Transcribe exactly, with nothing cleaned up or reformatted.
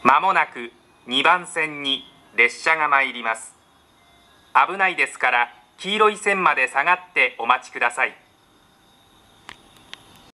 まもなくにばん線に列車が参ります。危ないですから黄色い線まで下がってお待ちください。